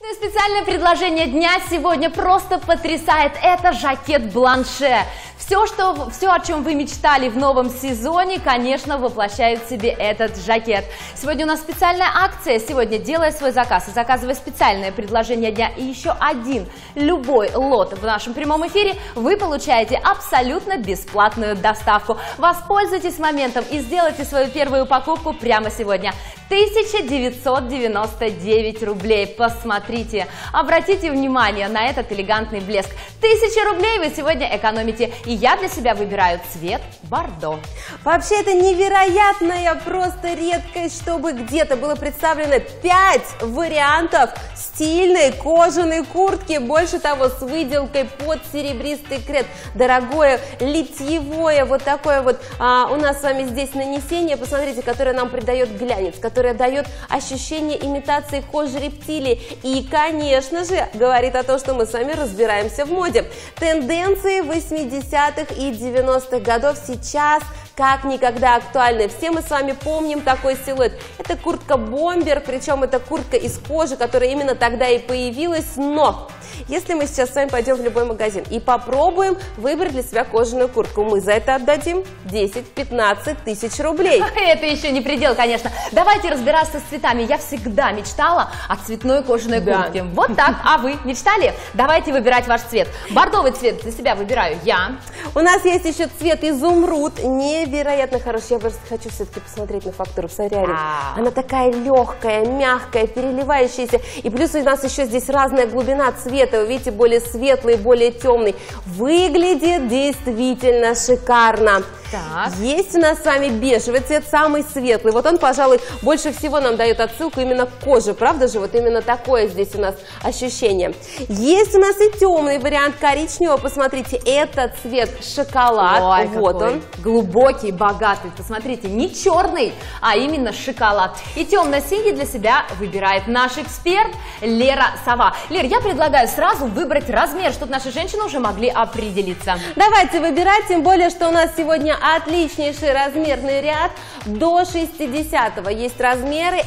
Специальное предложение дня сегодня просто потрясает. Это жакет Бланше. Все, о чем вы мечтали в новом сезоне, конечно, воплощает в себе этот жакет. Сегодня у нас специальная акция. Сегодня, делая свой заказ и заказывая специальное предложение дня и еще один любой лот в нашем прямом эфире, вы получаете абсолютно бесплатную доставку. Воспользуйтесь моментом и сделайте свою первую покупку прямо сегодня. 1999 рублей. Посмотрите, обратите внимание на этот элегантный блеск. 1000 рублей вы сегодня экономите. И я для себя выбираю цвет бордо. Вообще это невероятная просто редкость, чтобы где-то было представлено 5 вариантов стильной кожаной куртки. Больше того, с выделкой под серебристый креп. Дорогое литьевое вот такое вот у нас с вами здесь нанесение. Посмотрите, которое нам придает глянец, которое дает ощущение имитации кожи рептилии. И, конечно же, говорит о том, что мы с вами разбираемся в моде. Тенденции 80-х и 90-х годов сейчас как никогда актуальны. Все мы с вами помним такой силуэт. Это куртка-бомбер, причем это куртка из кожи, которая именно тогда и появилась. Но если мы сейчас с вами пойдем в любой магазин и попробуем выбрать для себя кожаную куртку, мы за это отдадим 10-15 тысяч рублей. Это еще не предел, конечно. Давайте разбираться с цветами. Я всегда мечтала о цветной кожаной куртке. Вот так. А вы мечтали? Давайте выбирать ваш цвет. Бордовый цвет для себя выбираю я. У нас есть еще цвет изумруд. Невероятно хороший. Я просто хочу все-таки посмотреть на фактуру. Посмотри, она такая легкая, мягкая, переливающаяся. И плюс у нас еще здесь разная глубина цвета. Вы видите, более светлый, более темный. Выглядит действительно шикарно. Так. Есть у нас с вами бежевый цвет, самый светлый. Вот он, пожалуй, больше всего нам дает отсылку именно к коже. Правда же? Вот именно такое здесь у нас ощущение. Есть у нас и темный вариант коричневого. Посмотрите, это цвет шоколад. Ой, вот он. Глубокий, богатый. Посмотрите, не черный, а именно шоколад. И темно-синий для себя выбирает наш эксперт Лера Сова. Лер, я предлагаю сразу выбрать размер, чтобы наши женщины уже могли определиться. Давайте выбирать, тем более, что у нас сегодня отличнейший размерный ряд. До 60-го есть размеры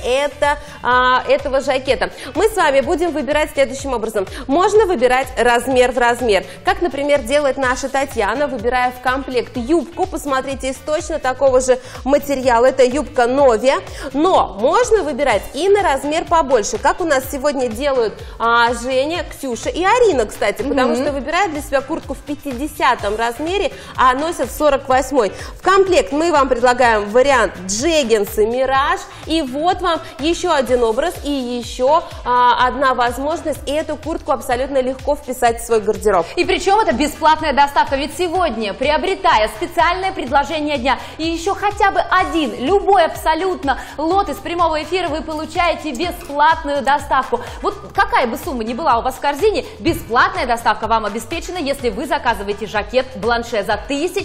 этого жакета. Мы с вами будем выбирать следующим образом. Можно выбирать размер в размер. Как, например, делает наша Татьяна, выбирая в комплект юбку. Посмотрите, из точно такого же материала. Это юбка Новия. Но можно выбирать и на размер побольше. Как у нас сегодня делают Женя, Ксюша и Арина, кстати. Потому что выбирают для себя куртку в 50-м размере, а носят 48-й. В комплект мы вам предлагаем вариант джеггинсы Мираж. И вот вам еще один образ и еще одна возможность. И эту куртку абсолютно легко вписать в свой гардероб. И причем это бесплатная доставка. Ведь сегодня, приобретая специальное предложение дня и еще хотя бы один, любой абсолютно лот из прямого эфира, вы получаете бесплатную доставку. Вот какая бы сумма ни была у вас в корзине, бесплатная доставка вам обеспечена, если вы заказываете жакет Бланше за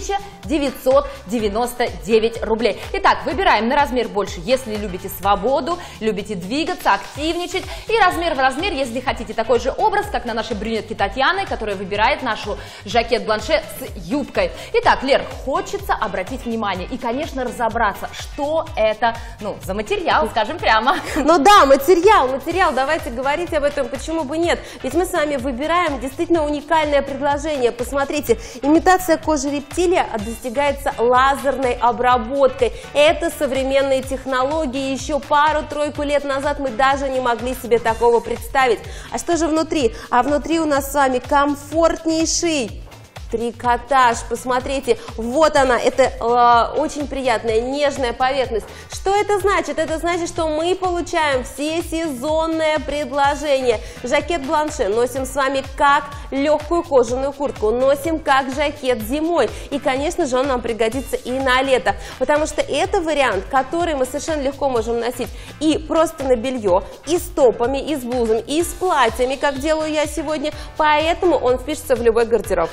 1999 рублей. Итак, выбираем на размер больше, если любите свободу, любите двигаться, активничать. И размер в размер, если хотите такой же образ, как на нашей брюнетке Татьяны, которая выбирает нашу жакет Бланше с юбкой. Итак, Лер, хочется обратить внимание и, конечно, разобраться, что это, за материал, скажем прямо. Ну да, материал, давайте говорить об этом, почему бы нет. Ведь мы с вами выбираем действительно уникальное предложение. Посмотрите, имитация кожи рептилия достигается лазерной обработкой. Это современные технологии. Еще пару-тройку лет назад мы даже не могли себе такого представить. А что же внутри? А внутри у нас с вами комфортнейший трикотаж. Посмотрите, вот она, это очень приятная, нежная поверхность. Что это значит? Это значит, что мы получаем всесезонное предложение. Жакет Бланше носим с вами как легкую кожаную куртку, носим как жакет зимой. И, конечно же, он нам пригодится и на лето, потому что это вариант, который мы совершенно легко можем носить и просто на белье, и с топами, и с блузами, и с платьями, как делаю я сегодня. Поэтому он впишется в любой гардероб. Вот так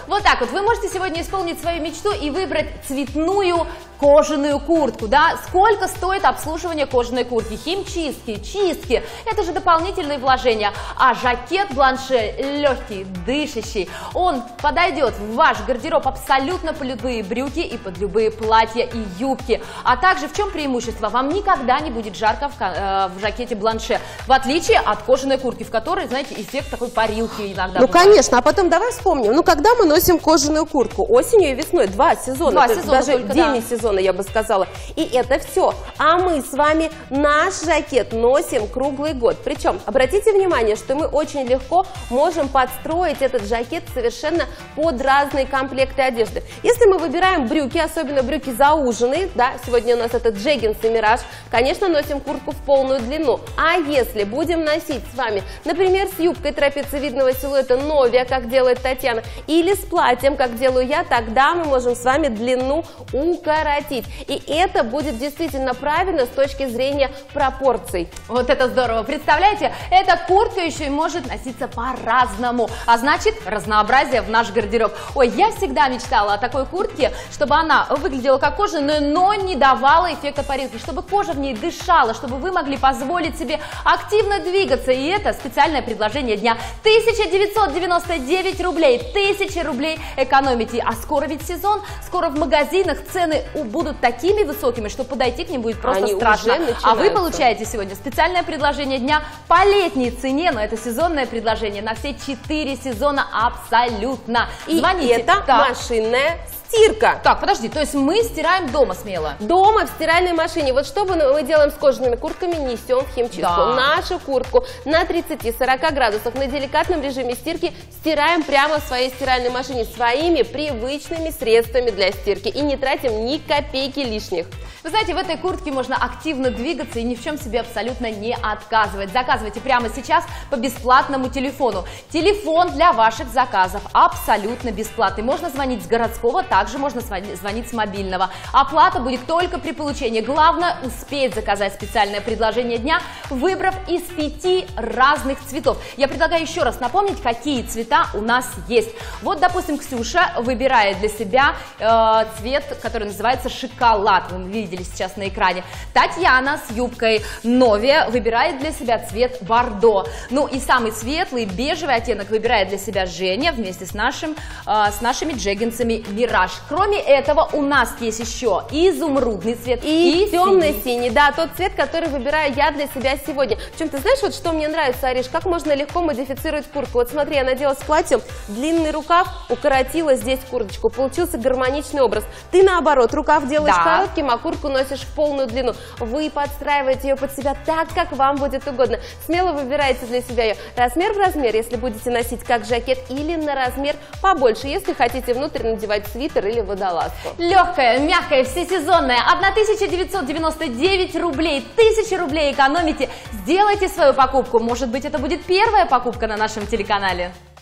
вот, вы можете сегодня исполнить свою мечту и выбрать цветную кожаную куртку, да? Сколько стоит обслуживание кожаной куртки? Химчистки, чистки, это же дополнительные вложения. А жакет бланше легкий, дышащий, он подойдет в ваш гардероб абсолютно под любые брюки и под любые платья и юбки. А также в чем преимущество? Вам никогда не будет жарко в жакете бланше, в отличие от кожаной куртки, в которой, знаете, эффект такой парилки иногда. Ну, бывает. Конечно, а потом давай вспомним, ну, когда мы носим кожаную куртку? Осенью и весной, 2 сезона, даже деми-сезона, я бы сказала. И это все. А мы с вами наш жакет носим круглый год. Причем, обратите внимание, что мы очень легко можем подстроить этот жакет совершенно под разные комплекты одежды. Если мы выбираем брюки, особенно брюки зауженные, да, сегодня у нас это джеггинс и мираж, конечно, носим куртку в полную длину. А если будем носить с вами, например, с юбкой трапециевидного силуэта Новия, как делает Татьяна, или с платьем, как делаю я, тогда мы можем с вами длину укоротить. И это будет действительно правильно с точки зрения пропорций. Вот это здорово. Представляете, эта куртка еще и может носиться по-разному, а значит, разнообразие в наш гардероб. Ой, я всегда мечтала о такой куртке, чтобы она выглядела как кожаная, но не давала эффекта парилки, чтобы кожа в ней дышала, чтобы вы могли позволить себе активно двигаться. И это специальное предложение дня. 1999 рублей, 1000 рублей экономите. А скоро ведь сезон, скоро в магазинах цены будут такими высокими, что подойти к ним будет просто страшно. А вы получаете сегодня специальное предложение дня по летней цене, но это сезонное предложение на все 4 сезона абсолютно. И звоните. Это машинная стирка. Так, подожди, то есть мы стираем дома смело? Дома в стиральной машине. Вот что мы делаем с кожаными куртками, несем в химчистку. Да. Нашу куртку на 30-40 градусах на деликатном режиме стирки стираем прямо в своей стиральной машине своими привычными средствами для стирки. И не тратим ни копейки лишних. Вы знаете, в этой куртке можно активно двигаться и ни в чем себе абсолютно не отказывать. Заказывайте прямо сейчас по бесплатному телефону. Телефон для ваших заказов абсолютно бесплатный. Можно звонить с городского, также можно звонить с мобильного. Оплата будет только при получении. Главное успеть заказать специальное предложение дня, выбрав из 5 разных цветов. Я предлагаю еще раз напомнить, какие цвета у нас есть. Вот, допустим, Ксюша выбирает для себя цвет, который называется шоколад. Вы видите сейчас на экране. Татьяна с юбкой Новия выбирает для себя цвет бордо. Ну и самый светлый бежевый оттенок выбирает для себя Женя вместе с нашими джеггинсами Мираж. Кроме этого у нас есть еще изумрудный цвет и темно-синий. Да, тот цвет, который выбираю я для себя сегодня. Причем ты знаешь, вот что мне нравится, Ариш, как можно легко модифицировать куртку. Вот смотри, я надела с платьем длинный рукав, укоротила здесь курточку. Получился гармоничный образ. Ты наоборот, рукав делаешь коротким, а куртку носишь в полную длину. Вы подстраиваете ее под себя так, как вам будет угодно. Смело выбирайте для себя ее размер в размер, если будете носить как жакет, или на размер побольше, если хотите внутрь надевать свитер или водолазку. Легкая, мягкая, всесезонная, 1999 рублей, 1000 рублей экономите. Сделайте свою покупку. Может быть, это будет первая покупка на нашем телеканале.